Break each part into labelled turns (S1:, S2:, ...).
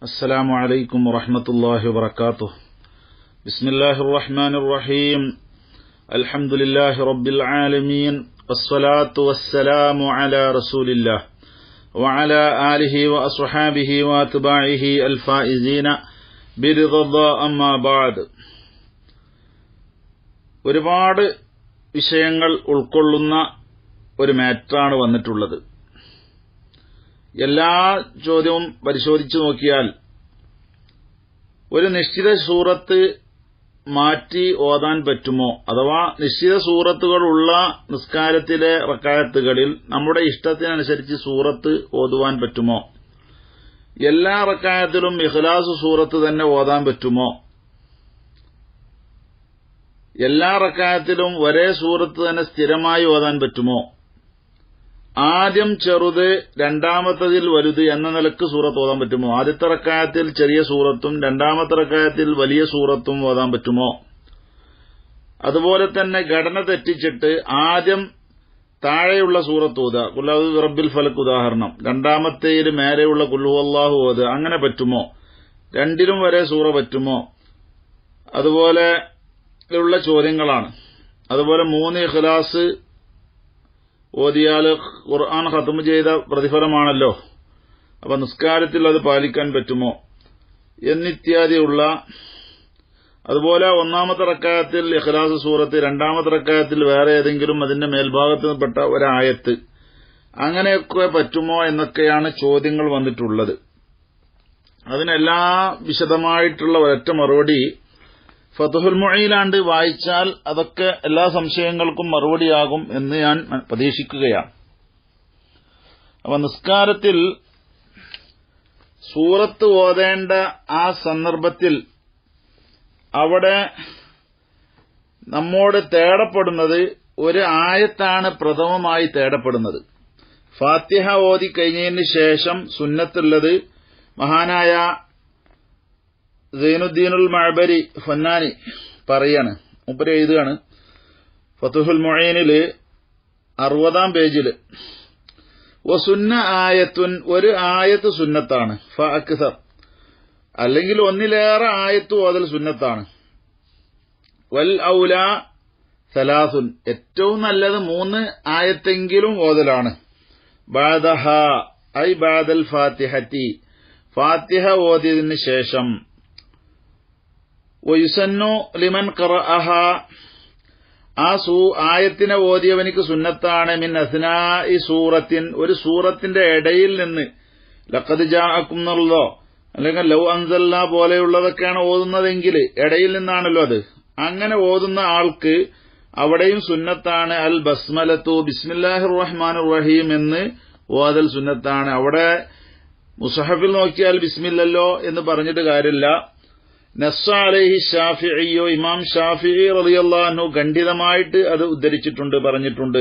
S1: السلام عليكم ورحمة الله وبركاته. بسم الله الرحمن الرحيم. الحمد لله رب العالمين، والصلاة والسلام على رسول الله وعلى آله وأصحابه وأتباعه الفائزين برضا الله. أما بعد. ഒരുപാട് വിഷയങ്ങൾ ഉൾക്കൊള്ളുന്ന ഒരു മാറ്ററാണ് വന്നിട്ടുള്ളത്. എല്ലാ ചോദ്യവും പരിശോധിച്ചു നോക്കിയാൽ ഒരു നിശ്ചിത സൂറത്ത് മാറ്റി ഓതാൻ പറ്റുമോ, അഥവാ നിശ്ചിത സൂറത്തുകളുള്ള നിസ്കാരത്തിലെ റക്അത്തുകളിൽ നമ്മുടെ ഇഷ്ടത്തിനനുസരിച്ച് സൂറത്ത് ഓതുവാൻ പറ്റുമോ, എല്ലാ റക്അത്തിലും ഇഖ്ലാസ് സൂറത്ത് തന്നെ ഓതാൻ പറ്റുമോ, എല്ലാ റക്അത്തിലും ഒരേ സൂറത്ത് തന്നെ സ്ഥിരമായി ഓതാൻ പറ്റുമോ, ആദ്യം ചെറുത് രണ്ടാമത്തതിൽ വലുത് എന്ന നിലക്ക് സൂറത്ത് ഓതാൻ പറ്റുമോ, ആദ്യത്തെ റക്അത്തിൽ ചെറിയ സൂറത്തും രണ്ടാമത്തെ റക്അത്തിൽ വലിയ സൂറത്തും ഓതാൻ പറ്റുമോ, അതുപോലെ തന്നെ ഘടന തെറ്റിച്ചിട്ട് ആദ്യം താഴെയുള്ള സൂറത്ത് ഓതുക, ഖുൽ അഊദു ബിറബ്ബിൽ ഫലക് ഉദാഹരണം, രണ്ടാമത്തേതിൽ മേലെയുള്ള ഖുൽ ഹുവല്ലാഹു ഓതുക, അങ്ങനെ പറ്റുമോ, രണ്ടിലും വരെ സൂറ പറ്റുമോ, അതുപോലെ ഉള്ള ചോദ്യങ്ങളാണ്. അതുപോലെ 3 ഇഖ്ലാസ് ഓതിയാൽ ഖുർആൻ ഖത്മ് ചെയ്ത പ്രതിഫലമാണല്ലോ, അപ്പൊ നിസ്കാരത്തിൽ അത് പാലിക്കാൻ പറ്റുമോ എന്നിത്യാദിയുള്ള. അതുപോലെ ഒന്നാമത്തെ റക്അത്തിൽ ഇഖ്ലാസ് സൂറത്ത്, രണ്ടാമത്തെ റക്അത്തിൽ വേറെ ഏതെങ്കിലും അതിന്റെ മേൽഭാഗത്തിൽപ്പെട്ട ഒരായത്ത്, അങ്ങനെയൊക്കെ പറ്റുമോ എന്നൊക്കെയാണ് ചോദ്യങ്ങൾ വന്നിട്ടുള്ളത്. അതിനെല്ലാം വിശദമായിട്ടുള്ള ഒരൊറ്റ മറുപടി ഫത്ഹുൽ മുഈനിലാണ്ട് വായിച്ചാൽ അതൊക്കെ എല്ലാ സംശയങ്ങൾക്കും മറുപടിയാകും എന്ന് ഞാൻ പ്രതീക്ഷിക്കുകയാണ്. അപ്പൊ നിസ്കാരത്തിൽ സൂറത്ത് ഓതേണ്ട ആ സന്ദർഭത്തിൽ അവിടെ നമ്മോട് തേടപ്പെടുന്നത് ഒരു ആയത്താണ് പ്രഥമമായി തേടപ്പെടുന്നത്. ഫാത്തിഹ ഓതി കഴിഞ്ഞതിന് ശേഷം സുന്നത്തുള്ളത് മഹാനായ സൈനുദ്ദീനുൽ മഅബരി ഫന്നാനി പറയാണ്, മൂപ്പര് എഴുതുകയാണ് ഫത്ഹുൽ മുഈനില് 60-ാം പേജില്, വസുന്ന ആയത്തുൻ, ഒരു ആയത്ത് സുന്നത്താണ്, ഫഅക്സർ, അല്ലെങ്കിൽ ഒന്നിലേറെ ആയത്ത് ഓതൽ സുന്നത്താണ്, വൽ ഔലാ സലാസുൻ, ഏറ്റവും നല്ലത് 3 ആയത്തെങ്കിലും ഓതലാണ്, ബഅദഹ ഐ ബഅദൽ ഫാത്തിഹത്തി, ഫാത്തിഹ ഓതിയതിന് ശേഷം, വയുസന്നു ലിമൻ ഖറഅഹ, ആ ആയത്തിനെ ഓതിയവനിക്ക് സുന്നത്താണ്, മിൻ അസ്നാഇ സൂറത്തിൻ, ഒരു സൂറത്തിന്റെ ഇടയിൽ നിന്ന്, ലഖദ് ജാഅക്കും എന്നുള്ളതോ അല്ലെങ്കിൽ ലൗ അൻസൽനാ പോലെയുള്ളതൊക്കെയാണ് ഓതുന്നതെങ്കിൽ ഇടയിൽ നിന്നാണല്ലോ അത്, അങ്ങനെ ഓതുന്ന ആൾക്ക് അവിടെയും സുന്നത്താണ് അൽ ബസ്മലത്തു, ബിസ്മില്ലാഹിർ റഹ്മാനിർ റഹീം എന്ന് ഓതൽ സുന്നത്താണ്. അവിടെ മുസ്ഹഫിൽ നോക്കിയാൽ ബിസ്മില്ലല്ലോ എന്ന് പറഞ്ഞിട്ട് കാര്യമില്ല. നസ്സ അലൈഹി ഷാഫിഇയ്യോ, ഇമാം ഷാഫിഈ റളിയല്ലാഹു അൻഹു ഖണ്ഡിതമായിട്ട് അത് ഉദ്ധരിച്ചിട്ടുണ്ട്, പറഞ്ഞിട്ടുണ്ട്.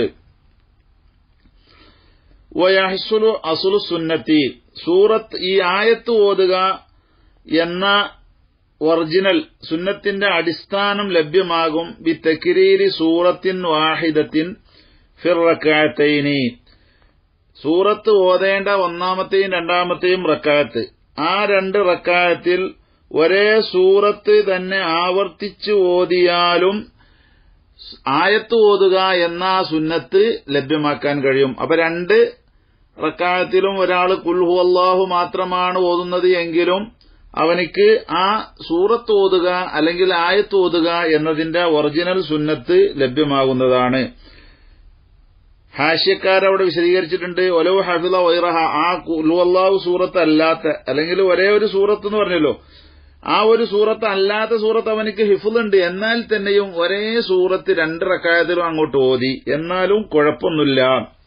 S1: വയഹ്സുലു അസ്ലു സുന്നത്തി, സൂറത്ത് ഈ ആയത്ത് ഓതുക എന്ന ഒറിജിനൽ സുന്നത്തിന്റെ അടിസ്ഥാനം ലഭ്യമാകും ബി തക്രീരി സൂറത്തിൻ വാഹിദത്തിൻ ഫിർ റക്അത്തൈനി, സൂറത്ത് ഓതേണ്ട ഒന്നാമത്തെയും രണ്ടാമത്തെയും റക്അത്ത്, ആ 2 റക്അത്തിൽ ഒരേ സൂറത്ത് തന്നെ ആവർത്തിച്ച് ഓതിയാലും ആയത്ത് ഓതുക എന്ന സുന്നത്ത് ലഭ്യമാക്കാൻ കഴിയും. അപ്പൊ 2 റക്അത്തിലും ഒരാൾ ഖുൽ ഹുവല്ലാഹു മാത്രമാണ് ഓതുന്നത് എങ്കിലും അവനിക്ക് ആ സൂറത്ത് ഓതുക അല്ലെങ്കിൽ ആയത്ത് ഓതുക എന്നതിന്റെ ഒറിജിനൽ സുന്നത്ത് ലഭ്യമാകുന്നതാണ്. ഹാഷ്യക്കാരവിടെ വിശദീകരിച്ചിട്ടുണ്ട്, ഒലൗ ഹഫിള വൈറഹ, ആ ഖുൽ ഹുവല്ലാഹു സൂറത്ത് അല്ലാത്ത, അല്ലെങ്കിൽ ഒരേ ഒരു സൂറത്ത് എന്ന് പറഞ്ഞല്ലോ, ആ ഒരു സൂറത്ത് അല്ലാത്ത സൂറത്ത് അവനിക്ക് ഹിഫ്ളുണ്ട്, എന്നാൽ തന്നെയും ഒരേ സൂറത്ത് 2 റക്അത്തിലും അങ്ങോട്ട് ഓതി, എന്നാലും കുഴപ്പമൊന്നുമില്ല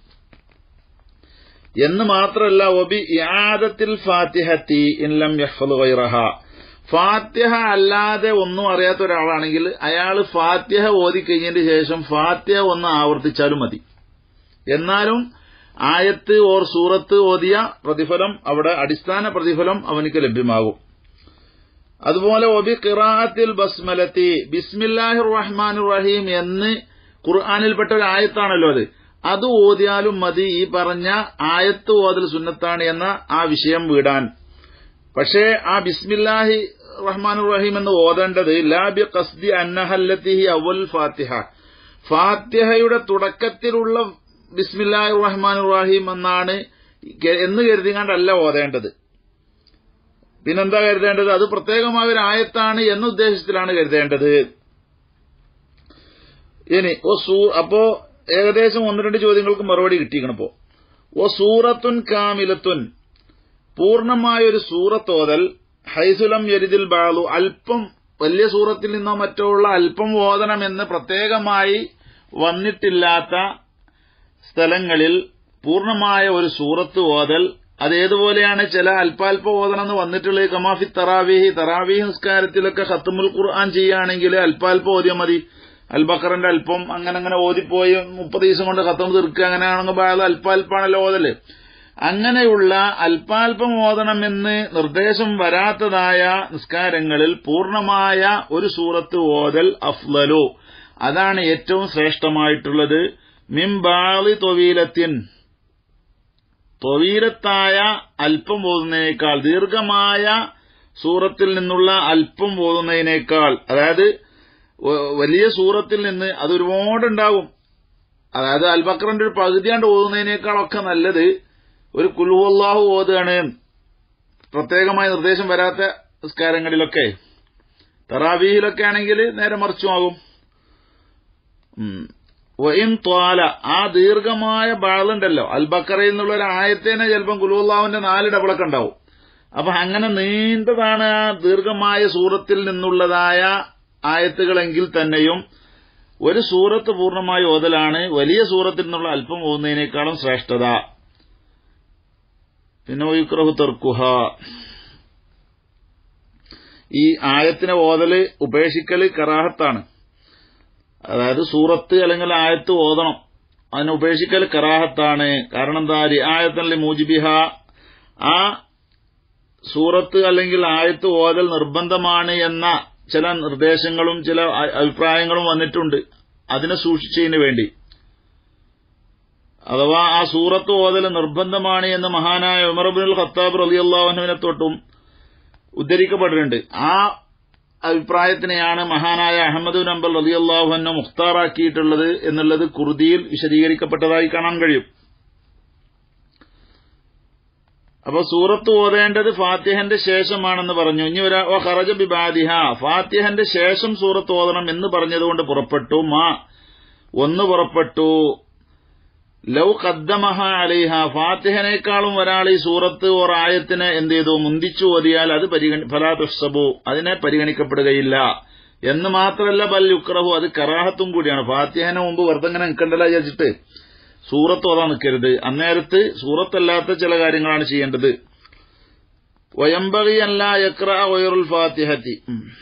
S1: എന്ന് മാത്രമല്ല, വബി ഇആദത്തിൽ ഫാത്തിഹത്തി ഇൻ ലം യഹ്ഫള് ഗൈറഹ, ഫാത്തിഹ അല്ലാതെ ഒന്നും അറിയാത്ത ഒരാളാണെങ്കിൽ അയാൾ ഫാത്തിഹ ഓതി കഴിഞ്ഞതിന് ശേഷം ഫാത്തിഹ ഒന്ന് ആവർത്തിച്ചാലും മതി, എന്നാലും ആയത്ത് ഓർ സൂറത്ത് ഓതിയ പ്രതിഫലം, അവിടെ അടിസ്ഥാന പ്രതിഫലം അവനിക്ക് ലഭ്യമാകും. അതുപോലെ ഒബി ഖിറാഅത്തിൽ ബസ്മലത്തി, ബിസ്മില്ലാഹിർ റഹ്മാനിർ റഹീം എന്ന് ഖുർആനിൽപ്പെട്ട ഒരു ആയത്താണല്ലോ അത് ഓതിയാലും മതി, ഈ പറഞ്ഞ ആയത്ത് ഓതൽ സുന്നത്താണ് എന്ന ആ വിഷയം വിടാൻ. പക്ഷേ ആ ബിസ്മില്ലാഹി റഹ്മാനുർ റഹീം എന്ന് ഓതേണ്ടത് ലാ ബി ഖസ്ദി അന്നഹല്ലത്തിഹി അവൽ ഫാത്തിഹ, ഫാത്തിഹയുടെ തുടക്കത്തിലുള്ള ബിസ്മില്ലാഹിർ റഹ്മാനുർ റഹീം എന്ന് കരുതിങ്ങാണ്ടല്ല ഓതേണ്ടത്. പിന്നെന്താ കരുതേണ്ടത്? അത് പ്രത്യേകമായ ഒരു ആയത്താണ് എന്ന ഉദ്ദേശത്തിലാണ് കരുതേണ്ടത്. ഇനി അപ്പോ ഏകദേശം 1-2 ചോദ്യങ്ങൾക്ക് മറുപടി കിട്ടിയിരിക്കണപ്പോ. സൂറത്തുൻ കാമിലത്തുൻ, പൂർണ്ണമായൊരു സൂറത്ത് ഓതൽ, ഹൈസുലം യരിദിൽ ബാളു, അല്പം വലിയ സൂറത്തിൽ നിന്നോ മറ്റോ ഉള്ള അല്പം ഓതണമെന്ന് പ്രത്യേകമായി വന്നിട്ടില്ലാത്ത സ്ഥലങ്ങളിൽ പൂർണ്ണമായ ഒരു സൂറത്ത് ഓതൽ, അതേതുപോലെയാണ് ചില അല്പാൽപ ഓതണമെന്ന് വന്നിട്ടുള്ളത്. കമാഫി തറാവീഹ് നിസ്കാരത്തിലൊക്കെ ഖത്മുൽ ഖുർആൻ ചെയ്യുകയാണെങ്കിൽ അല്പാൽപ ഓതിയാൽ മതി. അൽബക്കറിന്റെ അല്പം അങ്ങനെ ഓതിപ്പോയി 30 ദിവസം കൊണ്ട് ഖത്തം തീർക്കുക, അങ്ങനെയാണെങ്കിൽ അല്പാൽപ്പാണല്ലോ ഓതല്. അങ്ങനെയുള്ള അല്പാൽപം ഓതണമെന്ന് നിർദ്ദേശം വരാത്തതായ നിസ്കാരങ്ങളിൽ പൂർണ്ണമായ ഒരു സൂറത്ത് ഓതൽ അഫ്ളലു, അതാണ് ഏറ്റവും ശ്രേഷ്ഠമായിട്ടുള്ളത്. മിംബാളി തൊവീലത്തായ അല്പം ഓതുന്നതിനേക്കാൾ, ദീർഘമായ സൂറത്തിൽ നിന്നുള്ള അല്പം ഓതുന്നതിനേക്കാൾ, അതായത് വലിയ സൂറത്തിൽ നിന്ന് അത് ഒരുപാടുണ്ടാവും. അതായത് അൽബക്കറിന്റെ ഒരു പകുതിയാണ്ട് ഓതുന്നതിനേക്കാളൊക്കെ നല്ലത് ഒരു ഖുൽ ഹുവല്ലാഹു ഓതുകയാണ്. പ്രത്യേകമായ നിർദ്ദേശം വരാത്ത നിസ്കാരങ്ങളിലൊക്കെ, തറാവീഹിലൊക്കെ ആണെങ്കിൽ നേരെ മറിച്ചുമാകും. വഇൻ ത്വാല, ആ ദീർഘമായ ബാളുണ്ടല്ലോ, അൽബക്കറയിൽ നിന്നുള്ള ഒരു ആയത്തേനെ ചിലപ്പം ഖുൽ ഹുവല്ലാഹുവിന്റെ 4 ഡബിളൊക്കെ ഉണ്ടാവും. അപ്പൊ അങ്ങനെ നീണ്ടതാണ് ആ ദീർഘമായ സൂറത്തിൽ നിന്നുള്ളതായ ആയത്തുകളെങ്കിൽ തന്നെയും ഒരു സൂറത്ത് പൂർണ്ണമായി ഓതലാണ് വലിയ സൂറത്തിൽ നിന്നുള്ള അല്പം ഓതുന്നതിനേക്കാളും ശ്രേഷ്ഠത. പിന്നെ വയുക്റഹു തർക്കുഹ, ഈ ആയത്തിനെ ഓതല് ഉപേക്ഷിക്കല് കറാഹത്താണ്. അതായത് സൂറത്ത് അല്ലെങ്കിൽ ആയത്ത് ഓതണം, അതിനെ ഉപേക്ഷിക്കൽ കറാഹത്താണ്. കാരണം എന്താ? റിആയത്തൻ മൂജിബിഹ, ആ സൂറത്ത് അല്ലെങ്കിൽ ആയത്ത് ഓതൽ നിർബന്ധമാണ് എന്ന ചില നിർദ്ദേശങ്ങളും ചില അഭിപ്രായങ്ങളും വന്നിട്ടുണ്ട്, അതിനെ സൂക്ഷിച്ചതിന് വേണ്ടി. അഥവാ ആ സൂറത്ത് ഓതൽ നിർബന്ധമാണ് എന്ന് മഹാനായ ഉമർ ഇബ്നുൽ ഖത്താബ് റളിയല്ലാഹു അൻഹുവിനെ തൊട്ടും ഉദ്ധരിക്കപ്പെട്ടിട്ടുണ്ട്. ആ അഭിപ്രായത്തിനെയാണ് മഹാനായ അഹ്മദ് ബിൻ ഹംബൽ റളിയല്ലാഹു അൻഹു മുഖ്താറാക്കിയിട്ടുള്ളത് എന്നുള്ളത് ഖുർദിയിൽ വിശദീകരിക്കപ്പെട്ടതായി കാണാൻ കഴിയും. അപ്പൊ സൂറത്ത് ഓതേണ്ടത് ഫാത്തിഹന്റെ ശേഷമാണെന്ന് പറഞ്ഞു. ഇനി ഖറജ ബിബാദിഹ, ഫാത്തിഹന്റെ ശേഷം സൂറത്ത് ഓതണം എന്ന് പറഞ്ഞതുകൊണ്ട് പുറപ്പെട്ടു. ഒന്ന് പുറപ്പെട്ടു. ലൗ ഖദ്ദമഹ അലൈഹ, ഫാത്തിഹനേക്കാളും ഒരാൾ ഈ സൂറത്ത് ഓർ ആയത്തിനെ എന്ത് ചെയ്തു? മുന്തിച്ചു ഓതിയാൽ അത് ഫലാ തുഹ്സബു, അതിനെ പരിഗണിക്കപ്പെടുകയില്ല എന്ന് മാത്രമല്ല ബൽ യുക്റഹു, അത് കറാഹത്തും കൂടിയാണ്. ഫാത്തിഹന് മുമ്പ് വെറുതെ ഇങ്ങനെ നിൽക്കണ്ടല്ല വിചാരിച്ചിട്ട് സൂറത്ത് ഓതാൻ നിൽക്കരുത്. അന്നേരത്ത് സൂറത്തല്ലാത്ത ചില കാര്യങ്ങളാണ് ചെയ്യേണ്ടത്. വയംബഗി അല്ലാ യഖ്റഅ ഗൈറുൽ ഫാത്തിഹത്തി,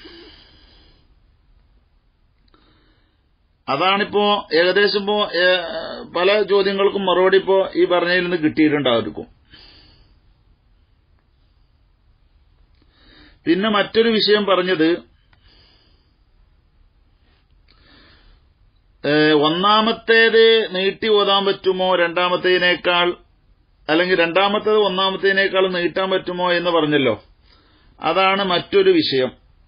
S1: അതാണിപ്പോ ഏകദേശം പല ചോദ്യങ്ങൾക്കും മറുപടി ഇപ്പോ ഈ പറഞ്ഞതിൽ നിന്ന് കിട്ടിയിട്ടുണ്ടായിരിക്കും. പിന്നെ മറ്റൊരു വിഷയം പറഞ്ഞത്, ഒന്നാമത്തേത് നീട്ടി ഓതാൻ പറ്റുമോ രണ്ടാമത്തേതിനേക്കാൾ, അല്ലെങ്കിൽ രണ്ടാമത്തേത് ഒന്നാമത്തേതിനേക്കാൾ നീട്ടാൻ പറ്റുമോ എന്ന് പറഞ്ഞല്ലോ. അതാണ് മറ്റൊരു വിഷയം.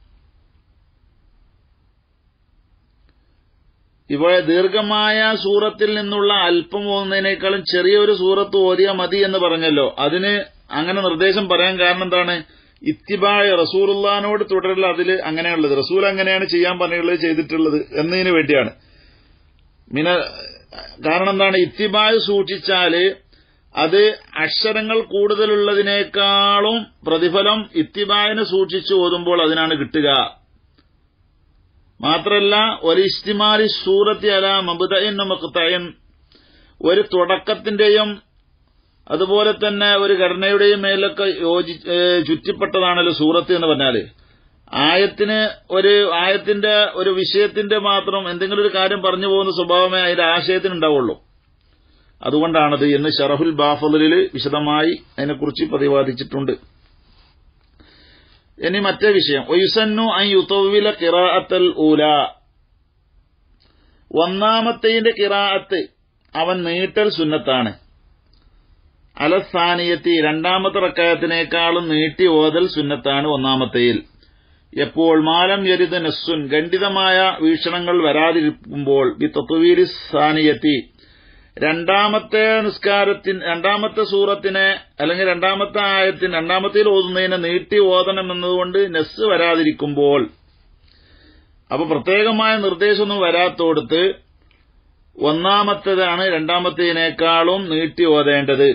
S1: ഇവിടെ ദീർഘമായ സൂറത്തിൽ നിന്നുള്ള അല്പം ഓതുന്നതിനേക്കാളും ചെറിയൊരു സൂറത്ത് ഓതിയാൽ മതി എന്ന് പറഞ്ഞല്ലോ. അതിന് അങ്ങനെ നിർദ്ദേശം പറയാൻ കാരണം എന്താണ്? ഇത്തിബായ റസൂലുള്ളാഹിനോട് തുടരൽ അതിൽ അങ്ങനെയുള്ളത്, റസൂൽ അങ്ങനെയാണ് ചെയ്യാൻ പറഞ്ഞുള്ളത്, ചെയ്തിട്ടുള്ളത് എന്നതിന് വേണ്ടിയാണ്. കാരണം എന്താണ്? ഇത്തിബായ് സൂക്ഷിച്ചാല് അത് അക്ഷരങ്ങൾ കൂടുതലുള്ളതിനേക്കാളും പ്രതിഫലം ഇത്തിബായിനെ സൂക്ഷിച്ച് ഓതുമ്പോൾ അതിനാണ് കിട്ടുക. മാത്രല്ല ഒരു ഇസ്തിമാലി സൂറത്തി അല മബ്ദഇൻ മഖ്തഇൻ, ഒരു തുടക്കത്തിന്റെയും അതുപോലെ തന്നെ ഒരു ഘടനയുടെയും മേലൊക്കെ ചുറ്റിപ്പെട്ടതാണല്ലോ സൂറത്ത് എന്ന് പറഞ്ഞാല്. ആയത്തിന്റെ ഒരു വിഷയത്തിന്റെ മാത്രം എന്തെങ്കിലും ഒരു കാര്യം പറഞ്ഞു പോകുന്ന സ്വഭാവമേ അതിന്റെ ആശയത്തിനുണ്ടാവുള്ളൂ. അതുകൊണ്ടാണത് എന്ന് ശറഹുൽ ബാഫളിൽ വിശദമായി അതിനെക്കുറിച്ച് പ്രതിപാദിച്ചിട്ടുണ്ട്. ഇനി മറ്റേ വിഷയം, വയുസന്നു അൻ യുതവ്വില ഖിറാഅത്തൽ ഊല, ഒന്നാമത്തേതിന്റെ ഖിറാഅത്ത് അവൻ നീട്ടൽ സുന്നത്താണ്. അലസാനിയത്തി രണ്ടാമത്തെ റക്അത്തിനേക്കാളും നീട്ടി ഓതൽ സുന്നത്താണ് ഒന്നാമത്തെയിൽ. എപ്പോൾ മാലം യരിദ് നസ്സുൻ ഖണ്ഡിതമായ വീക്ഷണങ്ങൾ വരാതിരിക്കുമ്പോൾ ബി തത്വീലി സാനിയത്തി രണ്ടാമത്തെ രണ്ടാമത്തെ സൂറത്തിനെ അല്ലെങ്കിൽ രണ്ടാമത്തെ ആയത്തിന് രണ്ടാമത്തേൽ ഓതുന്നതിനെ നീട്ടി ഓതണം എന്നതുകൊണ്ട് നസ്സ് വരാതിരിക്കുമ്പോൾ, അപ്പൊ പ്രത്യേകമായ നിർദ്ദേശമൊന്നും വരാത്തോടത്ത് ഒന്നാമത്തേതാണ് രണ്ടാമത്തേതിനേക്കാളും നീട്ടി ഓതേണ്ടത്.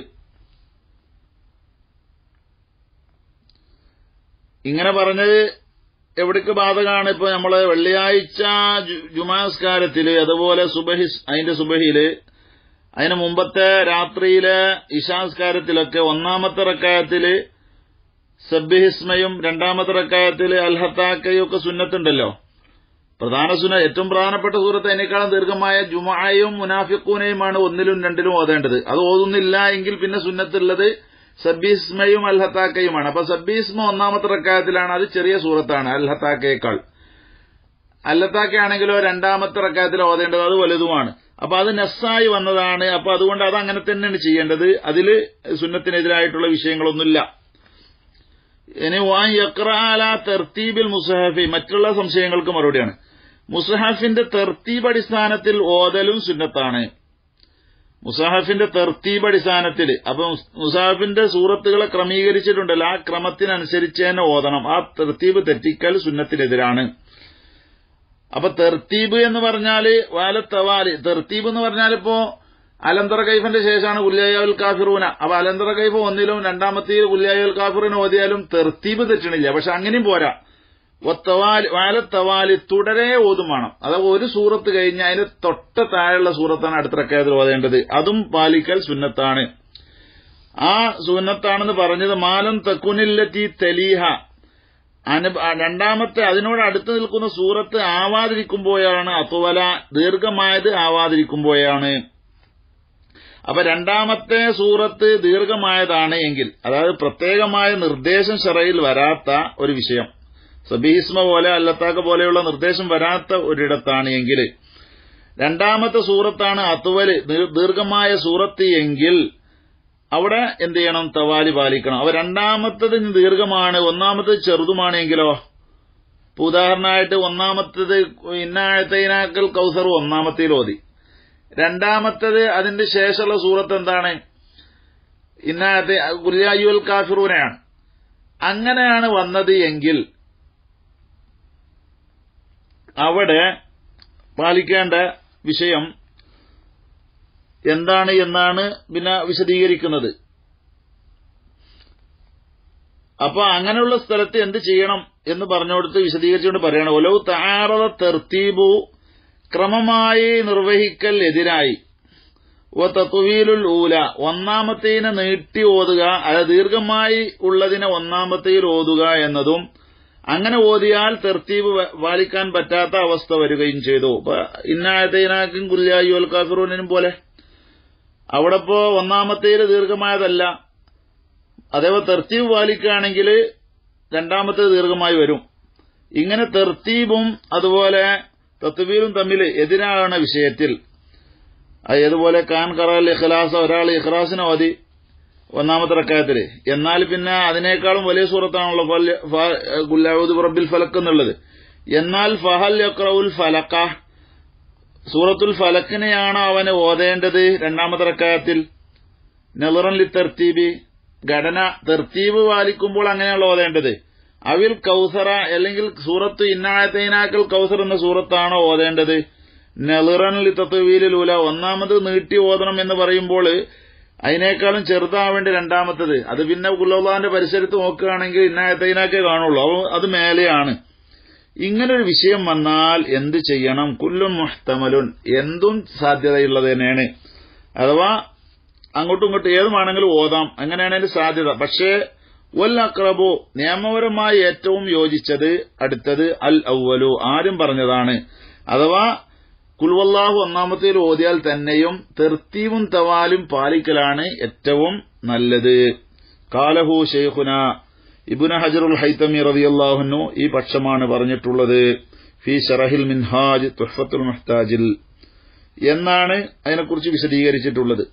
S1: ഇങ്ങനെ പറഞ്ഞത് എവിടേക്ക് ബാധകമാണ്? ഇപ്പൊ നമ്മള് വെള്ളിയാഴ്ച ജുമാസ്കാരത്തില്, അതുപോലെ അതിന്റെ സുബഹിയില്, അതിന് മുമ്പത്തെ രാത്രിയിലെ ഇശാസ്കാരത്തിലൊക്കെ ഒന്നാമത്തെ റക്അത്തില് സബ്ബിഹിസ്മയും രണ്ടാമത്തെ റക്അത്തില് അൽഹത്താക്കയും ഒക്കെ സുന്നത്തുണ്ടല്ലോ. ഏറ്റവും പ്രധാനപ്പെട്ട സൂറത്ത് അതിനേക്കാളും ദീർഘമായ ജുമുഅയും മുനാഫിഖൂനയുമാണ് ഒന്നിലും രണ്ടിലും ഓതേണ്ടത്. അത് ഓതുന്നില്ല എങ്കിൽ പിന്നെ സുന്നത്തുള്ളത് സബ്ബിഹിസ്മയും അൽഹത്താക്കയുമാണ്. അപ്പൊ സബ്ബിഹിസ്മ ഒന്നാമത്തെ റക്അത്തിലാണ്, അത് ചെറിയ സൂറത്താണ് അൽഹത്താക്കയേക്കാൾ. അൽഹത്താക്കയാണെങ്കിലോ രണ്ടാമത്തെ റക്അത്തിൽ ഓതേണ്ടത്, അത് വലുതുമാണ്. അപ്പൊ അത് നസ്സായി വന്നതാണ്. അപ്പൊ അതുകൊണ്ട് അത് അങ്ങനെ തന്നെയാണ് ചെയ്യേണ്ടത്. അതില് സുന്നത്തിനെതിരായിട്ടുള്ള വിഷയങ്ങളൊന്നുമില്ല. ഇനി വാൻ യഖ്റഅ തർത്തീബിൽ മുസ്ഹഫി മറ്റുള്ള സംശയങ്ങൾക്ക് മറുപടിയാണ്. മുസ്ഹഫിന്റെ തർത്തീബ് അടിസ്ഥാനത്തിൽ ഓതലും സുന്നത്താണ്. മുസ്ഹഫിന്റെ തർത്തീബ് അടിസ്ഥാനത്തിൽ, അപ്പൊ മുസ്ഹഫിന്റെ സൂറത്തുകളെ ക്രമീകരിച്ചിട്ടുണ്ടല്ലോ, ആ ക്രമത്തിനനുസരിച്ച് തന്നെ ഓതണം. ആ തർത്തീബ് തെറ്റിക്കൽ സുന്നത്തിനെതിരാണ്. അപ്പൊ തർത്തീബ് എന്ന് പറഞ്ഞാല് വാലത്തവാല്, തർത്തീബ് എന്ന് പറഞ്ഞാലിപ്പോ അലന്തറ കൈഫിന്റെ ശേഷമാണ് കുല്യായുൽ കാഫിറൂന. അപ്പൊ അലന്തറ കൈഫ് ഒന്നിലും രണ്ടാമത്തെ കുല്യായുൽ കാഫിറൂന ഓതിയാലും തർത്തീബ് തെറ്റണില്ല. പക്ഷെ അങ്ങനെയും പോരാ. വാലത്തവാലി തുടരെ ഓതും വേണം. അതായത് ഒരു സൂറത്ത് കഴിഞ്ഞ് അതിന് തൊട്ട താഴെയുള്ള സൂറത്താണ് അടുത്ത റക്അത്തിൽ ഓതേണ്ടത്. അതും പാലിക്കൽ സുന്നത്താണ്. ആ സുന്നത്താണെന്ന് പറഞ്ഞത് മാലം തക്കുനില്ലത്തി തലീഹ, രണ്ടാമത്തെ അതിനോട് അടുത്ത് നിൽക്കുന്ന സൂറത്ത് ആവാതിരിക്കുമ്പോഴാണ്, അത്വല ദീർഘമായത് ആവാതിരിക്കുമ്പോഴാണ്. അപ്പൊ രണ്ടാമത്തെ സൂറത്ത് ദീർഘമായതാണ് എങ്കിൽ, അതായത് പ്രത്യേകമായ നിർദ്ദേശം ശറയിൽ വരാത്ത ഒരു വിഷയം, സബീഹിസ്മ പോലെ അല്ലത്താക്ക പോലെയുള്ള നിർദ്ദേശം വരാത്ത ഒരിടത്താണ് എങ്കിൽ, രണ്ടാമത്തെ സൂറത്താണ് അത്വല് ദീർഘമായ സൂറത്ത് എങ്കിൽ അവിടെ എന്ത് ചെയ്യണം? തവാലി പാലിക്കണം. അപ്പൊ രണ്ടാമത്തത് ദീർഘമാണ്, ഒന്നാമത്തത് ചെറുതുമാണെങ്കിലോ, ഇപ്പൊ ഉദാഹരണമായിട്ട് ഒന്നാമത്തത് ഇന്നാഴത്തൈനാക്കൽ കൗസർ ഒന്നാമത്തേൽ ഓതി, രണ്ടാമത്തത് അതിന്റെ ശേഷമുള്ള സൂറത്ത് എന്താണ്? ഇന്നാഴത്തെ കുല്യായുൽ കാഫിറൂനയാണ്. അങ്ങനെയാണ് വന്നത് എങ്കിൽ അവിടെ പാലിക്കേണ്ട വിഷയം എന്താണ് എന്നാണ് പിന്നെ വിശദീകരിക്കുന്നത്. അപ്പൊ അങ്ങനെയുള്ള സ്ഥലത്ത് എന്ത് ചെയ്യണം എന്ന് പറഞ്ഞുകൊടുത്ത് വിശദീകരിച്ചുകൊണ്ട് പറയണം. ഒലൗ തആറദ തർത്തീബു ക്രമമായി നിർവഹിക്കൽ എതിരായി, തത്വീലുൽ ഊല ഒന്നാമത്തേനെ നീട്ടി ഓതുക, അത് ദീർഘമായി ഉള്ളതിനെ ഒന്നാമത്തേൽ ഓതുക എന്നതും, അങ്ങനെ ഓതിയാൽ തർത്തീബ് പാലിക്കാൻ പറ്റാത്ത അവസ്ഥ വരികയും ചെയ്തു. ഇന്നായത്തൈനാക്കും കുല്യായുൽ കാഫിറൂനും പോലെ അവിടെ ഇപ്പോ ഒന്നാമത്തേല് ദീർഘമായതല്ല, അതേപോലെ തർത്തീബ് പാലിക്കുകയാണെങ്കിൽ രണ്ടാമത്തേത് ദീർഘമായി വരും. ഇങ്ങനെ തർത്തീബും അതുപോലെ തത്വീലും തമ്മിൽ എതിരാകുന്ന വിഷയത്തിൽ, ഏതുപോലെ കാൻ ഖറഅൽ ഇഖ്ലാസ്, ഒരാൾ ഇഖ്ലാസിനെ ഓതി ഒന്നാമത്തെ റക്അത്തില്, എന്നാൽ പിന്നെ അതിനേക്കാളും വലിയ സൂറത്താണല്ലോ ഖുൽ അഊദു ബിറബ്ബിൽ ഫലഖ് എന്നുള്ളത്. എന്നാൽ ഫഹൽ യഖ്റഉൽ ഫലഖ, സൂറത്തുൽ ഫലക്കിനെയാണ് അവന് ഓതേണ്ടത് രണ്ടാമത്തെ റക്അത്തിൽ. നളറൻ ലി തർത്തീബി, ഘടന തർത്തീബ് പാലിക്കുമ്പോൾ അങ്ങനെയാണ് ഓതേണ്ടത്. അവിൽ കൗസറ, അല്ലെങ്കിൽ സൂറത്ത് ഇന്നായത്തൈനാക്കൽ കൗസർ എന്ന സൂറത്താണോ ഓതേണ്ടത്? നളറൻ ലി തത്വീലിൽ ഊല, ഒന്നാമത് നീട്ടി ഓതണം എന്ന് പറയുമ്പോൾ അതിനേക്കാളും ചെറുതാവേണ്ട രണ്ടാമത്തത്. അത് പിന്നെ ഖുൽഹുവല്ലാഹിന്റെ പരിസരത്ത് നോക്കുകയാണെങ്കിൽ ഇന്നായത്തൈനാക്കേ കാണുള്ളൂ, അത് മേലെയാണ്. ഇങ്ങനൊരു വിഷയം വന്നാൽ എന്ത് ചെയ്യണം? കുല്ലുൻ മുഹ്തമലുൻ, എന്തും സാധ്യതയുള്ളത് തന്നെയാണ്. അഥവാ അങ്ങോട്ടും ഇങ്ങോട്ടും ഏതുമാണെങ്കിലും ഓതാം, അങ്ങനെയാണ് അതിന്റെ സാധ്യത. പക്ഷേ വൽ അഖ്റബു, നിയമപരമായി ഏറ്റവും യോജിച്ചത് അടുത്തത് അൽ അവ്വലു, ആരും പറഞ്ഞതാണ്. അഥവാ ഖുൽഹുവല്ലാഹു ഒന്നാമത്തേൽ ഓതിയാൽ തന്നെയും തർത്തീബും തവാലും പാലിക്കലാണ് ഏറ്റവും നല്ലത്. ഖാലഹു ശൈഖുന ഇബ്നു ഹജറുൽ ഹൈതമി റളിയല്ലാഹു അൻഹു ഈ പക്ഷമാണ് പറഞ്ഞിട്ടുള്ളത്. ഫീ ശറഹിൽ മിൻഹാജ് തുഹ്ഫത്തുൽ മുഹ്താജിൽ എന്നാണ് അതിനെക്കുറിച്ച് വിശദീകരിച്ചിട്ടുള്ളത്.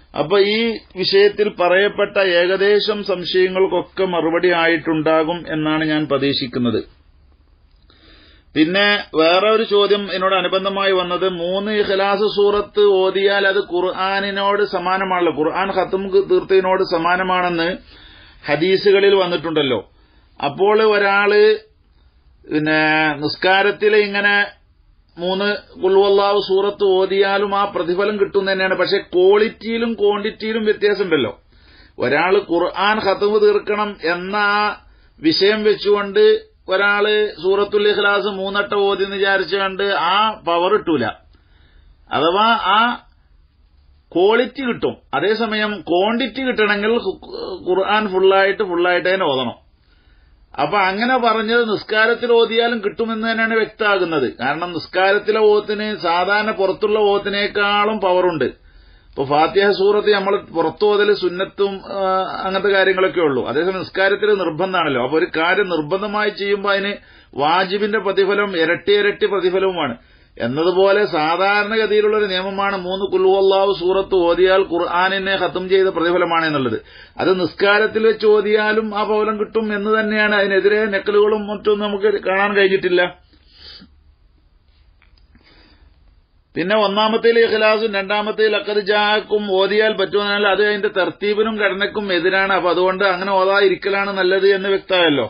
S1: അപ്പൊ ഈ വിഷയത്തിൽ പറയപ്പെട്ട ഏകദേശം സംശയങ്ങൾക്കൊക്കെ മറുപടി ആയിട്ടുണ്ടാകും എന്നാണ് ഞാൻ പ്രതീക്ഷിക്കുന്നത്. പിന്നെ വേറെ ഒരു ചോദ്യം എന്നോട് അനുബന്ധമായി വന്നത് 3 ഇഖ്ലാസ് സൂറത്ത് ഓതിയാൽ അത് ഖുർആനിനോട് സമാനമാണല്ലോ, ഖുർആൻ ഖത്ം തീർത്തതിനോട് സമാനമാണെന്ന് ഹദീസുകളിൽ വന്നിട്ടുണ്ടല്ലോ. അപ്പോൾ ഒരാള് നിസ്കാരത്തിൽ ഇങ്ങനെ 3 ഖുൽ ഹുവല്ലാഹു സൂറത്ത് ഓതിയാലും ആ പ്രതിഫലം കിട്ടും തന്നെയാണ്. പക്ഷെ ക്വാളിറ്റിയിലും ക്വാണ്ടിറ്റിയിലും വ്യത്യാസമുണ്ടല്ലോ. ഒരാള് ഖുർആൻ ഖത്ം തീർക്കണം എന്ന ആ വിഷയം വെച്ചുകൊണ്ട് ഒരാള് സൂറത്തുൽ ഇഖ്ലാസ് 3 വട്ടം ഓതി എന്ന് വിചാരിച്ചുകൊണ്ട് ആ പവർ കിട്ടൂല, അഥവാ ആ ക്വാളിറ്റി കിട്ടും. അതേസമയം ക്വാണ്ടിറ്റി കിട്ടണമെങ്കിൽ ഖുർആൻ ഫുള്ളായിട്ട് തന്നെ ഓതണം. അപ്പൊ അങ്ങനെ പറഞ്ഞത് നിസ്കാരത്തിൽ ഓതിയാലും കിട്ടുമെന്ന് തന്നെയാണ് വ്യക്തമാകുന്നത്. കാരണം നിസ്കാരത്തിലെ ഓത്തിന് സാധാരണ പുറത്തുള്ള ഓത്തിനേക്കാളും പവറുണ്ട്. ഇപ്പൊ ഫാത്തിഹ സൂറത്ത് നമ്മൾ പുറത്തു ഓതല് സുന്നത്തും അങ്ങനത്തെ കാര്യങ്ങളൊക്കെ ഉള്ളൂ. അതേസമയം നിസ്കാരത്തിൽ നിർബന്ധമാണല്ലോ. അപ്പൊ ഒരു കാര്യം നിർബന്ധമായി ചെയ്യുമ്പോൾ അതിന് വാജിബിന്റെ പ്രതിഫലം ഇരട്ടി പ്രതിഫലവുമാണ്. എന്നതുപോലെ സാധാരണഗതിയിലുള്ള ഒരു നിയമമാണ് 3 ഖുൽ ഹുവല്ലാഹു സൂറത്ത് ഓതിയാൽ ഖുർആനിനെ ഖത്ം ചെയ്ത പ്രതിഫലമാണ് എന്നുള്ളത്. അത് നിസ്കാരത്തിൽ വെച്ച് ഓതിയാലും ആ പ്രതിഫലം കിട്ടും എന്ന് തന്നെയാണ്. അതിനെതിരെ നക്കലുകളും മറ്റും നമുക്ക് കാണാൻ കഴിഞ്ഞിട്ടില്ല. പിന്നെ ഒന്നാമത്തേൽ ഇഖ്ലാസും രണ്ടാമത്തേൽ ലഖദ് ജാഅക്കും ഓതിയാൽ പറ്റുമെന്നാൽ അത് അതിന്റെ തർത്തീബിനും ഘടനക്കും എതിരാണ്. അപ്പൊ അതുകൊണ്ട് അങ്ങനെ ഓതാതിരിക്കലാണ് നല്ലത് എന്ന് വ്യക്തമായല്ലോ.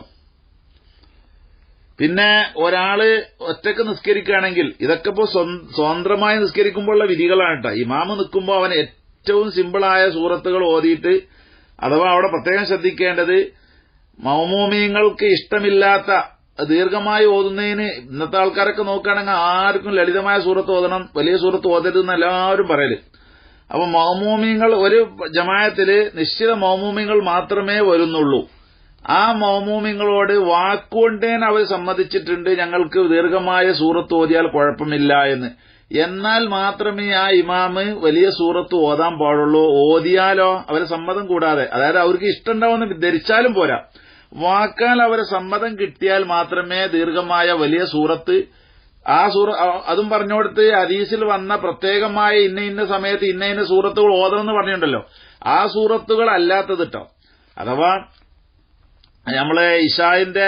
S1: പിന്നെ ഒരാള് ഒറ്റക്ക് നിസ്കരിക്കുകയാണെങ്കിൽ, ഇതൊക്കെ ഇപ്പോ സ്വതന്ത്രമായി നിസ്കരിക്കുമ്പോഴുള്ള വിധികളാണ് കേട്ടോ. ഇമാമ് നിൽക്കുമ്പോൾ അവൻ ഏറ്റവും സിമ്പിളായ സൂറത്തുകൾ ഓതിയിട്ട്, അഥവാ അവിടെ പ്രത്യേകം ശ്രദ്ധിക്കേണ്ടത് മൗമൂമീങ്ങൾക്ക് ഇഷ്ടമില്ലാത്ത ദീർഘമായി ഓതുന്നതിന് ഇന്നത്തെ ആൾക്കാരൊക്കെ നോക്കുകയാണെങ്കിൽ ആർക്കും ലളിതമായ സൂറത്ത് ഓതണം, വലിയ സൂറത്ത് ഓതരുതെന്ന് എല്ലാവരും പറയല്. അപ്പൊ മൗമൂമീങ്ങൾ ഒരു ജമാഅത്തില് നിശ്ചിത മൗമൂമീങ്ങൾ മാത്രമേ വരുന്നുള്ളൂ. ആ മൗമൂമിങ്ങളോട് വാക്കുകൊണ്ടേന് അവർ സമ്മതിച്ചിട്ടുണ്ട് ഞങ്ങൾക്ക് ദീർഘമായ സൂറത്ത് ഓതിയാൽ കുഴപ്പമില്ല എന്ന്. എന്നാൽ മാത്രമേ ആ ഇമാമ് വലിയ സൂറത്ത് ഓതാൻ പാടുള്ളൂ. ഓതിയാലോ അവരെ സമ്മതം കൂടാതെ, അതായത് അവർക്ക് ഇഷ്ടമുണ്ടാവുമെന്ന് ധരിച്ചാലും പോരാ, വാക്കാൽ അവരെ സമ്മതം കിട്ടിയാൽ മാത്രമേ ദീർഘമായ വലിയ സൂറത്ത് അതും പറഞ്ഞുകൊടുത്ത് ഹദീസിൽ വന്ന പ്രത്യേകമായ ഇന്ന സമയത്ത് ഇന്ന സൂറത്തുകൾ ഓതണമെന്ന് പറഞ്ഞിട്ടുണ്ടല്ലോ, ആ സൂറത്തുകൾ അല്ലാത്തത് കേട്ടോ. അഥവാ നമ്മളെ ഇശാന്റെ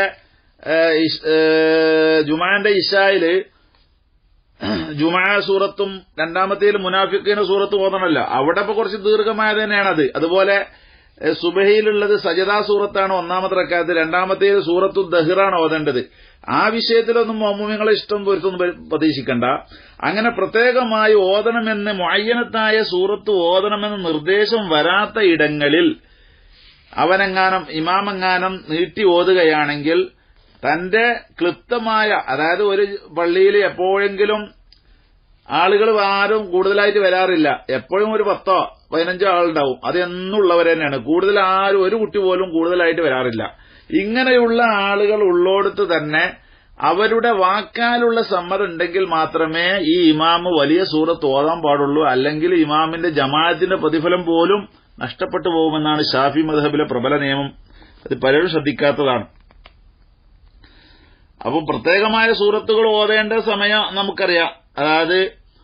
S1: ജുമാന്റെ ഇശായില് ജുമാ സൂറത്തും രണ്ടാമത്തേൽ മുനാഫിഖീന സൂറത്തും ഓതണമല്ലോ, അവിടെ ഇപ്പൊ കുറച്ച് ദീർഘമായത് തന്നെയാണത്. അതുപോലെ സുബഹിയിലുള്ളത് സജദാ സൂറത്താണ് ഒന്നാമത്തെ റക്അത്ത്, രണ്ടാമത്തേൽ സൂറത്തു ദഹ്റാണ് ഓതേണ്ടത്. ആ വിഷയത്തിലൊന്നും മൗമൂമിങ്ങളെ ഇഷ്ടം പൊരുത്തൊന്നും പ്രതീക്ഷിക്കണ്ട. അങ്ങനെ പ്രത്യേകമായി ഓതണമെന്ന് മുഅയ്യനത്തായ സൂറത്ത് ഓതണമെന്ന് നിർദ്ദേശം വരാത്ത ഇടങ്ങളിൽ അവനെങ്ങാനും ഇമാമെങ്ങാനും നീട്ടി ഓതുകയാണെങ്കിൽ തന്റെ ക്ലിപ്തമായ, അതായത് ഒരു പള്ളിയിൽ എപ്പോഴെങ്കിലും ആളുകൾ ആരും കൂടുതലായിട്ട് വരാറില്ല, എപ്പോഴും ഒരു 10-15 ആളുണ്ടാവും, അതെന്നുള്ളവർ തന്നെയാണ്. കൂടുതൽ ആരും ഒരു കുട്ടി പോലും കൂടുതലായിട്ട് വരാറില്ല. ഇങ്ങനെയുള്ള ആളുകൾ ഉള്ളോടത്ത് തന്നെ അവരുടെ വാക്കാലുള്ള സമ്മതം ഉണ്ടെങ്കിൽ മാത്രമേ ഈ ഇമാമ് വലിയ സൂറത്ത് ഓതാൻ പാടുള്ളൂ. അല്ലെങ്കിൽ ഇമാമിന്റെ ജമാഅത്തിന്റെ പ്രതിഫലം പോലും നഷ്ടപ്പെട്ടു പോകുമെന്നാണ് ഷാഫി മദ്ഹബിലെ പ്രബല നിയമം. അത് പലരും ശ്രദ്ധിക്കാത്തതാണ്. അപ്പൊ പ്രത്യേകമായ സൂറത്തുകൾ ഓതേണ്ട സമയം നമുക്കറിയാം. അതായത്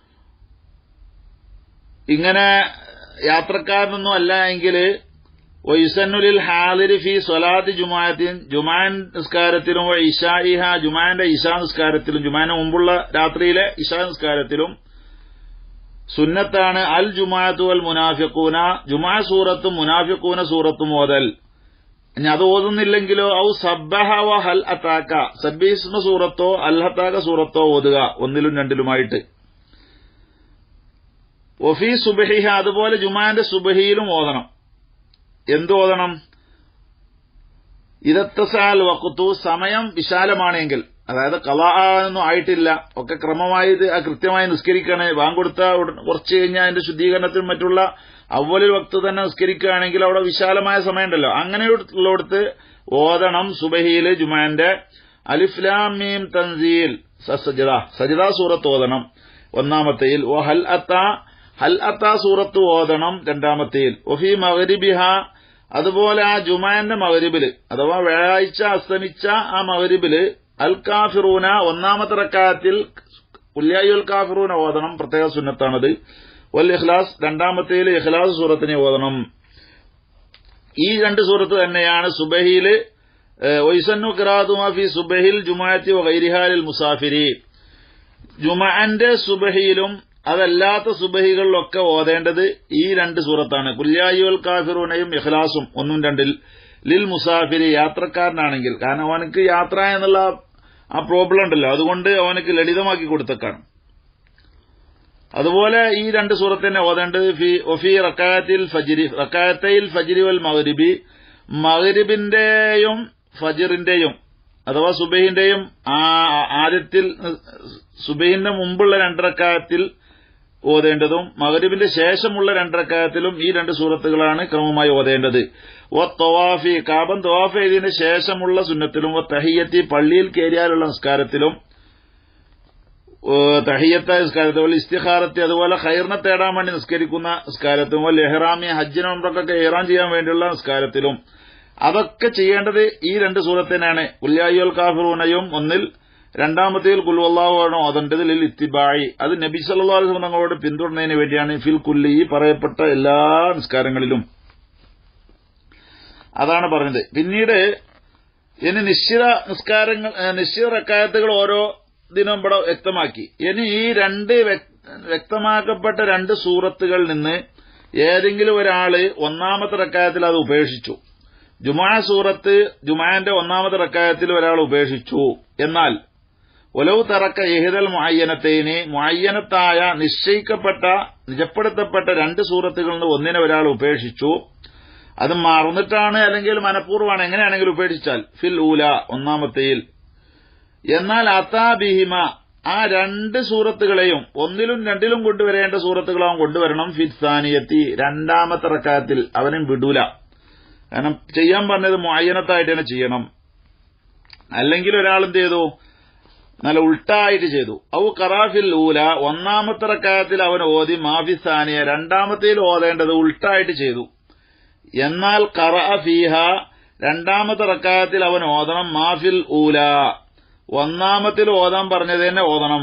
S1: ഇങ്ങനെ യാത്രക്കാരനൊന്നും അല്ല എങ്കിൽ വയുസന്നുലിൽ ഹാദിരി ഫി സ്വലാത്തി ജുമാഅത്തിൻ, ജുമാൻ നിസ്കാരത്തിലും ഇശാഇഹ, ജുമാന്റെ ഇശാ നിസ്കാരത്തിലും, ജുമാന് മുമ്പുള്ള രാത്രിയിലെ ഇശാ നിസ്കാരത്തിലും സുന്നത്താണ് അൽ ജുമാഅത്തു വൽ മുനാഫിഖൂന, ജുമാ സൂറത്തും മുനാഫിഖൂന സൂറത്തും ഓതൽ. ഇനി അത് ഓതുന്നില്ലെങ്കിലോ ഔ സബ്ബഹ വ ഹൽ അതാക, സബ്ബിസ്മ സൂറത്തോ അൽ അതാക സൂറത്തോ ഓതുക, ഒന്നിലും രണ്ടിലുമായിട്ട്. വഫി സുബ്ഹിഹ, അതുപോലെ ജുമാന്റെ സുബ്ഹിയിലും ഓതണം. എന്ത് ഓതണം? ഇദത്തസാൽ വഖ്തു, സമയം വിശാലമാണെങ്കിൽ, അതായത് ഖളാഅൊന്നും ആയിട്ടില്ല, ഒക്കെ ക്രമമായി കൃത്യമായി നിസ്കരിക്കണേ. ബാങ്ക് കൊടുത്ത കുറച്ച് കഴിഞ്ഞാൽ അതിന്റെ ശുദ്ധീകരണത്തിനും മറ്റുള്ള അവ്വലിൽ വക്ത് തന്നെ നിസ്കരിക്കുകയാണെങ്കിൽ അവിടെ വിശാലമായ സമയമുണ്ടല്ലോ, അങ്ങനെയുള്ളടത്ത് ഓതണം. സുബഹിയില് ജുമാന്റെ അലിഫ് ലാം മീം തൻസീൽ സജദ സൂറത്ത് ഓതണം ഒന്നാമത്തെയിൽ. ഓ ഹൽ അത്ത സൂറത്ത് ഓതണം രണ്ടാമത്തെയിൽ. ഒഫി മഗ്രിബിഹ, അതുപോലെ ആ ജുമാന്റെ മഗ്രിബില് അഥവാ വ്യാഴാഴ്ച അസ്തമിച്ച ആ മഗ്രിബില് അൽ കാഫിറൂന ഒന്നാമത്തെ റക്അത്തിൽ ഖുൽ യാ അയ്യുൽ കാഫിറൂന ഓതണം, പ്രത്യേക സുന്നത്താണത്. വൽ ഇഖ്ലാസ് രണ്ടാമത്തേൽ ഇഖ്ലാസ് സൂറത്തിനെ ഓതണം. ഈ രണ്ട് സൂറത്ത് തന്നെയാണ് സുബഹിയില് വൈസന്നു ഖിറാഅത്തുഹാ ഫി സുബഹിൽ ജുമുഅത്തി വഗൈരിഹാ ലിൽ മുസാഫിരി. ജുമുഅന്റെ സുബഹിയിലും അതല്ലാത്ത സുബഹികളിലൊക്കെ ഓതേണ്ടത് ഈ രണ്ട് സൂറത്താണ്. ഖുൽ യാ അയ്യുഹൽ കാഫിറൂനയും ഇഖ്ലാസും 1-2 ലിൽ മുസാഫിരി യാത്രക്കാരനാണെങ്കിൽ. കാരണം അവനക്ക് യാത്ര എന്നുള്ള ആ പ്രോബ്ലം ഉണ്ടല്ലോ, അതുകൊണ്ട് അവനക്ക് ലളിതമാക്കി കൊടുത്തേക്കാണ്. അതുപോലെ ഈ രണ്ട് സൂറത്ത് തന്നെ ഓതേണ്ടത് ഫി റക്കായത്തയിൽ ഫജ്രി വൽ മഗ്രിബി, മഗ്രിബിന്റെയും ഫജ്റിന്റെയും അഥവാ സുബഹിന്റെയും ആദ്യത്തിൽ സുബഹിന്റെ മുമ്പുള്ള 2 റക്അത്തിൽ ഓതേണ്ടതും മഗ്രിബിന്റെ ശേഷമുള്ള 2 റക്അത്തിലും ഈ രണ്ട് സൂറത്തുകളാണ് ക്രമമായി ഓതേണ്ടത്. തവാഫി കാബൻ തവാഫ് ചെയ്തതിന് ശേഷമുള്ള സുന്നത്തിലും തഹിയ്യത്തി പള്ളിയിൽ കയറിയാലുള്ള നിസ്കാരത്തിലും തഹിയ്യത്തായ നിസ്കാരത്തിൽ ഇസ്തിഖാറത്തി അതുപോലെ ഖൈറിനെ തേടാൻ വേണ്ടി നിസ്കരിക്കുന്ന നിസ്കാരത്തിലും ഇഹ്റാമി ഹജ്ജിനും ഉംറക്കൊക്കെ ഇഹ്റാം ചെയ്യാൻ വേണ്ടിയുള്ള നിസ്കാരത്തിലും അതൊക്കെ ചെയ്യേണ്ടത് ഈ രണ്ട് സൂറത്തിനാണ്. ഖുൽ യാ അയ്യുഹൽ കാഫിറൂനയും 1, രണ്ടാമത്തേൽ ഖുൽ ഹുവല്ലാഹു ആണ് ഓതേണ്ടത് ലിൽ ഇത്തിബായി. അത് നബി സല്ലല്ലാഹു അലൈഹി വസല്ലം തങ്ങളോട് പിന്തുടരുന്നതിന് വേണ്ടിയാണ്. ഫിൽ കുല്ലി ഈ പറയപ്പെട്ട എല്ലാ നിസ്കാരങ്ങളിലും അതാണ് പറഞ്ഞത്. പിന്നീട് ഇനി നിശ്ചിത നിസ്കാരങ്ങൾ നിശ്ചിത റക്അത്തുകൾ ഓരോ ദിനം ഇവിടെ വ്യക്തമാക്കി. ഇനി ഈ രണ്ട് വ്യക്തമാക്കപ്പെട്ട 2 സൂറത്തുകളിൽ നിന്ന് ഏതെങ്കിലും ഒരാള് 1-ാമത്തെ റക്അത്തിൽ അത് ഉപേക്ഷിച്ചു. ജുമുഅ സൂറത്ത് ജുമുഅന്റെ 1-ാമത്തെ റക്അത്തിൽ ഒരാൾ ഉപേക്ഷിച്ചു. എന്നാൽ ഒലവ് തറക്ക ഇഹ്ദൽ മുഅയ്യനത്തൈനി മുഅയ്യനത്തായ നിശ്ചയിക്കപ്പെട്ട നിജപ്പെടുത്തപ്പെട്ട 2 സൂറത്തുകളിൽ നിന്ന് ഒന്നിനെ ഒരാൾ ഉപേക്ഷിച്ചു. അത് മറന്നിട്ടാണ് അല്ലെങ്കിൽ മനഃപൂർവ്വമാണ്, എങ്ങനെയാണെങ്കിലും ഉപേക്ഷിച്ചാൽ ഫിൽ ഊല 1-ാമത്തേൽ. എന്നാൽ അതാബിഹിമ ആ 2 സൂറത്തുകളെയും 1-ലും 2-ലും കൊണ്ടുവരേണ്ട സൂറത്തുകളാവും കൊണ്ടുവരണം. ഫിത്സാനിയത്തി 2-ാമത്തെ റക്അത്തിൽ അവനും വിടൂല. കാരണം ചെയ്യാൻ പറഞ്ഞത് മുഅയ്യനത്തായിട്ട് തന്നെ ചെയ്യണം. അല്ലെങ്കിൽ ഒരാൾ എന്ത് ചെയ്തു, നല്ല ഉൾട്ടായിട്ട് ചെയ്തു. ഔ ഖറാഫിൽ ഊല 1-ാമത്തെ റക്അത്തിൽ അവൻ ഓതി മാഫി സാനിയ 2-ാമത്തേൽ ഓതേണ്ടത് ഉൾട്ടായിട്ട് ചെയ്തു. എന്നാൽ ഖറഅ ഫീഹ 2-ാമത്തെ റക്അത്തിൽ അവൻ ഓതണം മാഫിൽ ഊല 1-ാമത്തിൽ ഓതാൻ പറഞ്ഞത് തന്നെ ഓതണം.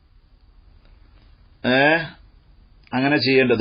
S1: അങ്ങനെ ചെയ്യേണ്ടത്.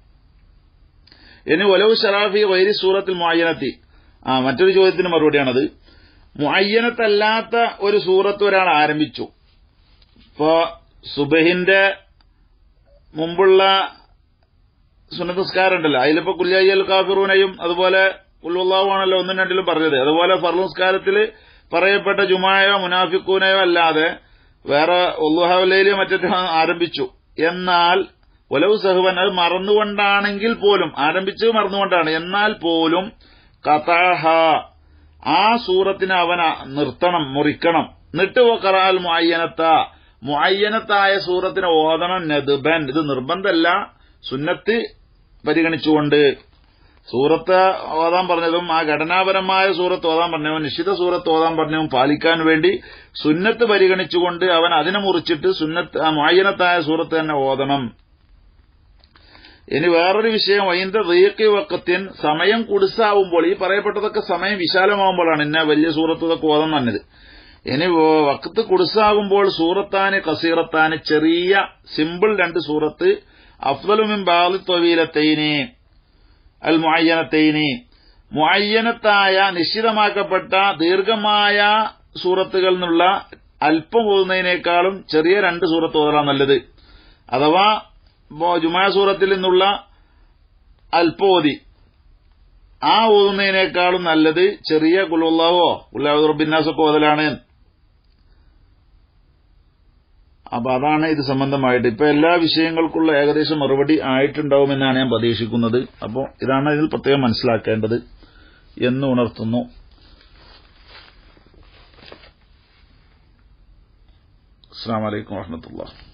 S1: ഇനി വലവ് ഷറാഫി വൈരി സൂറത്തിൽ മുഅയ്യനത്തി മറ്റൊരു ചോദ്യത്തിന് മറുപടിയാണത്. മുഅയ്യനത്തല്ലാത്ത ഒരു സൂറത്ത് ഒരാൾ ആരംഭിച്ചു. ഇപ്പോ സുബഹിന്റെ മുമ്പുള്ള സുന്നത്ത് നിസ്കാരം ഉണ്ടല്ലോ, അതിലിപ്പോ ഖുൽ യാ അയ്യുഹൽ കാഫിറൂനയും അതുപോലെ ഖുൽ ഹുവല്ലാഹു ആണല്ലോ 1-2 പറഞ്ഞത്. അതുപോലെ ഫർള് നിസ്കാരത്തിൽ പറയപ്പെട്ട ജുമുഅയോ മുനാഫിഖൂനയോ അല്ലാതെ വേറെ വള്ളുഹാഉൽ ലൈലിയോ മറ്റോ ആരംഭിച്ചു. എന്നാൽ വലവ് സഹ്വൻ അത് മറന്നുകൊണ്ടാണെങ്കിൽ പോലും, ആരംഭിച്ചത് മറന്നുകൊണ്ടാണ്, എന്നാൽ പോലും ഖതഅഹ ആ സൂറത്തിനെ അവൻ നിർത്തണം, മുറിക്കണം. എന്നിട്ട് ഖറഅൽ മുഅയ്യനത്തായ സൂറത്തിനെ ഓതണം നദ്ബൻ. ഇത് നിർബന്ധമല്ല, സുന്നത്ത് പരിഗണിച്ചുകൊണ്ട്. സൂറത്ത് ഓതാൻ പറഞ്ഞതും ആ ഘടനാപരമായ സൂറത്ത് ഓതാൻ പറഞ്ഞതും നിശ്ചിത സൂറത്ത് ഓതാൻ പറഞ്ഞതും പാലിക്കാൻ വേണ്ടി സുന്നത്ത് പരിഗണിച്ചുകൊണ്ട് അവൻ അതിനെ മുറിച്ചിട്ട് സുന്നത്ത് മുഅയ്യനത്തായ സൂറത്ത് തന്നെ ഓതണം. ഇനി വേറൊരു വിഷയം, വൈന്ദ ദീഖി വഖത്തിൻ സമയം കുടുസാവുമ്പോൾ, ഈ പറയപ്പെട്ടതൊക്കെ സമയം വിശാലമാവുമ്പോഴാണ് ഇന്ന വലിയ സൂറത്ത് ഇതൊക്കെ ഓതാൻ പറഞ്ഞത്. ഇനി വഖത്ത് കുടുസാകുമ്പോൾ സൂറത്താന് കസീറത്താന് ചെറിയ സിമ്പിൾ 2 സൂറത്ത് അഫ്ളലു മിൻ ബാദി ത്വവീലത്തൈനി അൽ മുഅയ്യനത്തൈനി മുഅയ്യനത്തായ നിശ്ചിതമാക്കപ്പെട്ട ദീർഘമായ സൂറത്തുകളിൽ നിന്നുള്ള അല്പം ഓതുന്നതിനേക്കാളും ചെറിയ 2 സൂറത്ത് ഓതലാണ് നല്ലത്. അഥവാ ജുമുഅ സൂറത്തിൽ നിന്നുള്ള അല്പം ഓതി ആ ഓതുന്നതിനേക്കാളും നല്ലത് ചെറിയ ഖുൽ ഹുവല്ലാഹുവോ ഖുൽ അഊദു ബിറബ്ബിന്നാസ് ഒക്കെ ഓതലാണ്. അപ്പൊ അതാണ് ഇത് സംബന്ധമായിട്ട്. ഇപ്പൊ എല്ലാ വിഷയങ്ങൾക്കുള്ള ഏകദേശം മറുപടി ആയിട്ടുണ്ടാവുമെന്നാണ് ഞാൻ പ്രതീക്ഷിക്കുന്നത്. അപ്പോൾ ഇതാണ് ഇതിൽ പ്രത്യേകം മനസ്സിലാക്കേണ്ടത് എന്ന് ഉണർത്തുന്നു. അസ്സലാമു അലൈക്കും വറഹ്മത്തുള്ളാഹി.